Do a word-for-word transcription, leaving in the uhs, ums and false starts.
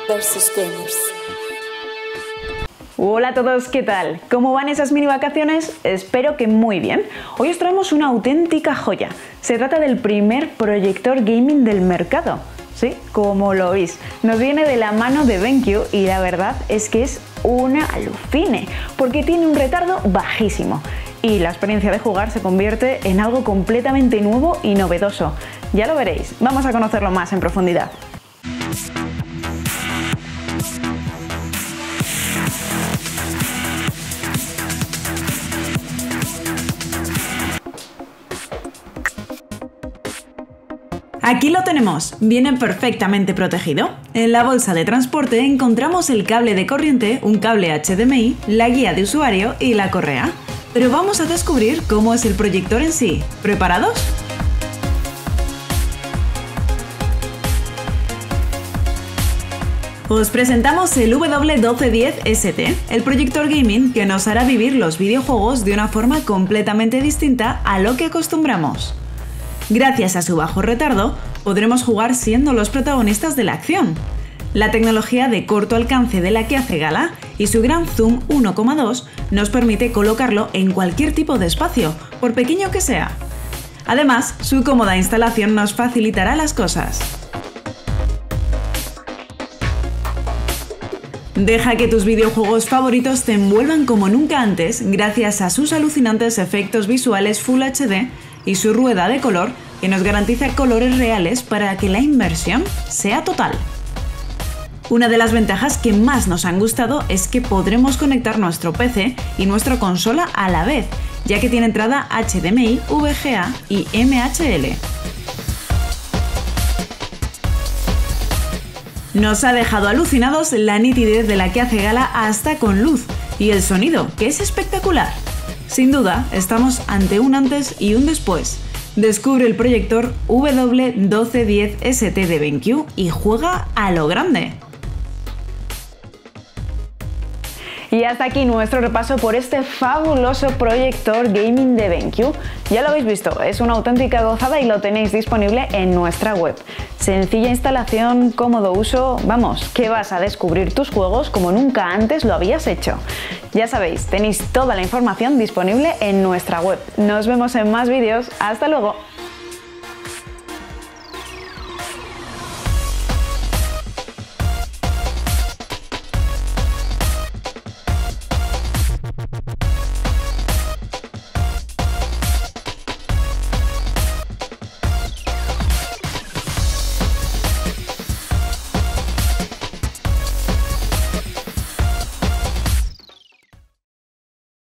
versus Gamers. Hola a todos, ¿qué tal? ¿Cómo van esas mini vacaciones? Espero que muy bien. Hoy os traemos una auténtica joya. Se trata del primer proyector gaming del mercado. Sí, como lo veis, nos viene de la mano de BenQ y la verdad es que es una alucine, porque tiene un retardo bajísimo y la experiencia de jugar se convierte en algo completamente nuevo y novedoso. Ya lo veréis, vamos a conocerlo más en profundidad. Aquí lo tenemos, viene perfectamente protegido. En la bolsa de transporte encontramos el cable de corriente, un cable H D M I, la guía de usuario y la correa. Pero vamos a descubrir cómo es el proyector en sí. ¿Preparados? Os presentamos el W doce diez S T, el proyector gaming que nos hará vivir los videojuegos de una forma completamente distinta a lo que acostumbramos. Gracias a su bajo retardo, podremos jugar siendo los protagonistas de la acción. La tecnología de corto alcance de la que hace gala y su gran zoom uno coma dos nos permite colocarlo en cualquier tipo de espacio, por pequeño que sea. Además, su cómoda instalación nos facilitará las cosas. Deja que tus videojuegos favoritos te envuelvan como nunca antes gracias a sus alucinantes efectos visuales Full H D y su rueda de color que nos garantiza colores reales para que la inmersión sea total. Una de las ventajas que más nos han gustado es que podremos conectar nuestro P C y nuestra consola a la vez, ya que tiene entrada H D M I, V G A y M H L. Nos ha dejado alucinados la nitidez de la que hace gala hasta con luz y el sonido, que es espectacular. Sin duda, estamos ante un antes y un después. Descubre el proyector W doce diez S T de BenQ y juega a lo grande. Y hasta aquí nuestro repaso por este fabuloso proyector gaming de BenQ. Ya lo habéis visto, es una auténtica gozada y lo tenéis disponible en nuestra web. Sencilla instalación, cómodo uso, vamos, que vas a descubrir tus juegos como nunca antes lo habías hecho. Ya sabéis, tenéis toda la información disponible en nuestra web. Nos vemos en más vídeos, ¡hasta luego!